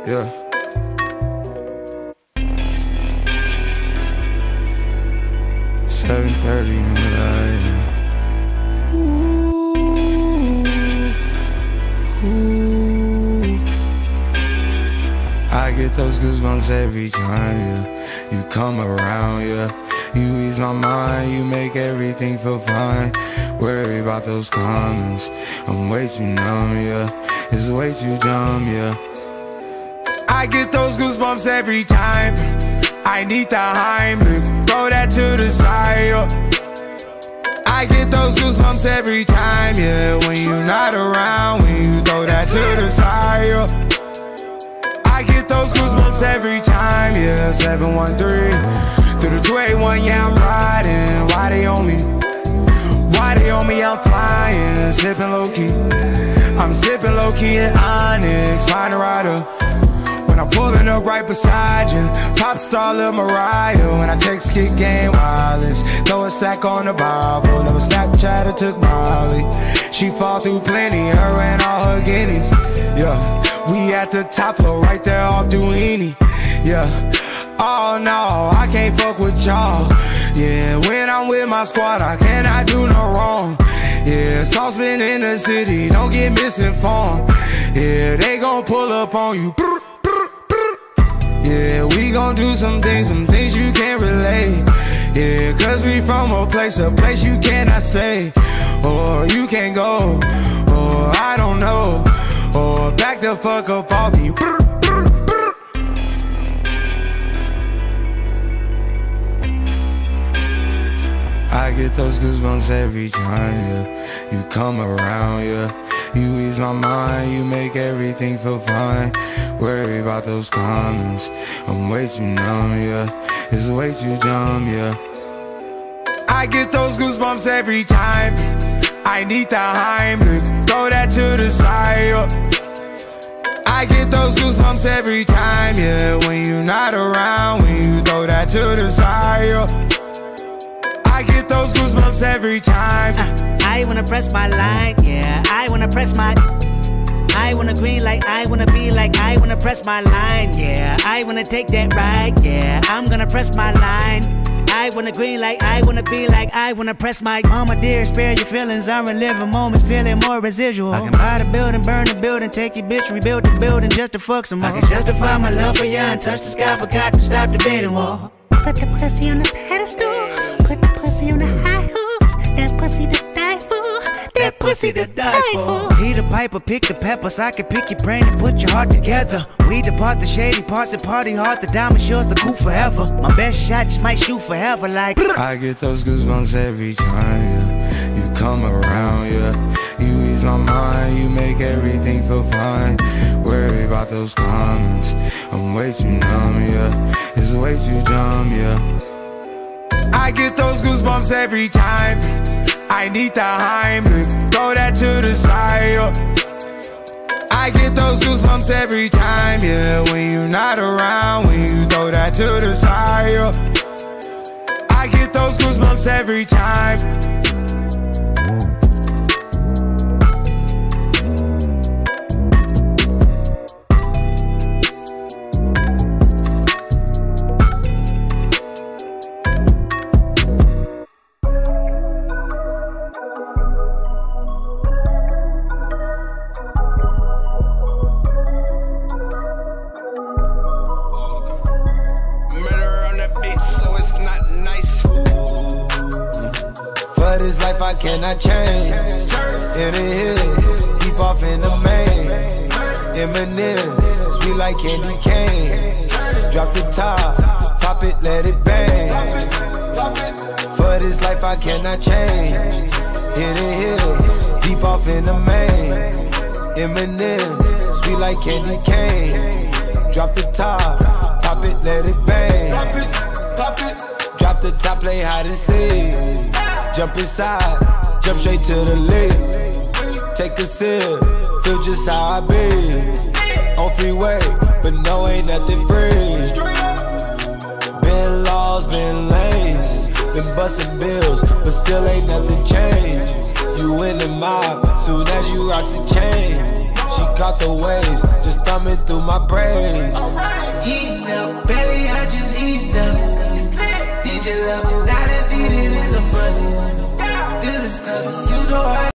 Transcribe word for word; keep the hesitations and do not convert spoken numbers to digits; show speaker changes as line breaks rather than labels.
Yeah. seven thirty in the night. Ooh, ooh. I get those goosebumps every time, yeah. You come around, yeah. You ease my mind, you make everything feel fine. Worry about those comments, I'm way too numb, yeah. It's way too dumb, yeah. I get those goosebumps every time. I need the Heimlich, throw that to the side, yeah. I get those goosebumps every time, yeah. When you're not around, when you throw that to the side, yeah. I get those goosebumps every time, yeah. seven one three through the two eighty-one, yeah, I'm riding. Why they on me? Why they on me? I'm flying, sipping low-key. I'm sipping low-key in Onyx, find a rider. When I'm pulling up right beside you, pop star Lil Mariah. When I text kick game wireless, throw a stack on the Bible. Never Snapchat or took Molly. She fall through plenty, her and all her guineas. Yeah, we at the top floor, right there off Duini. Yeah, oh no, I can't fuck with y'all. Yeah, when I'm with my squad, I cannot do no wrong. Yeah, saucepan in the city, don't get misinformed. Yeah, they gon' pull up on you. Yeah, we gon' do some things, some things you can't relate. Yeah, cause we from a place, a place you cannot stay. Or you can't go, or I don't know. Or back the fuck up off me. I get those goosebumps every time, yeah. You come around, yeah. You ease my mind, you make everything feel fine. Worry about those comments, I'm way too numb, yeah. It's way too dumb, yeah. I get those goosebumps every time. I need the Heimlich, throw that to the side, yeah. I get those goosebumps every time, yeah. When you're not around, when you throw that to the side, yeah. I get those goosebumps every time.
uh, I wanna press my line, yeah. I wanna press my I wanna green like I wanna be like I wanna press my line, yeah. I wanna take that ride, yeah. I'm gonna press my line. I wanna green like I wanna be like I wanna press my mama dear, spare your feelings. I'm reliving moments, feeling more residual. I can buy the building, burn the building, take your bitch, rebuild the building just to fuck some more. I can justify my love for you and touch the sky, forgot to stop the bidding war.
Put the pussy on the pedestal, put the pussy on the high horse. That pussy to die for, that pussy to die for.
He the piper, pick the peppers. I can pick your brain and put your heart together. We depart the shady parts and party hard. The diamond yours, the cool forever. My best shot just might shoot forever like.
I get those goosebumps every time, yeah. You come around, yeah. You ease my mind, you make everything feel fine. Worry about those comments, I'm way too numb, yeah. It's way too dumb, yeah. I get those goosebumps every time. I need the Heimlich, throw that to the side, yeah. I get those goosebumps every time, yeah. When you're not around, when you throw that to the side, yeah. I get those goosebumps every time.
This life I cannot change. In the hills, deep off in the main. Eminem, sweet like candy cane. Drop the top, pop it, let it bang. For this life I cannot change. In the hills, deep off in the main. Eminem, sweet like candy cane. Drop the top, pop it, let it bang. Drop the top, play hide and seek. Jump inside, jump straight to the lake. Take a sip, feel just how I be. On freeway, but no, ain't nothing free. Been laws, been lanes. Been busting bills, but still ain't nothing changed. You in the mob, soon as you rock the chain. She caught the waves, just thumbing through my braids.
Heat up, belly, I just heat up. Need your love, now that need it is a buzz. Feel the stuff, you know I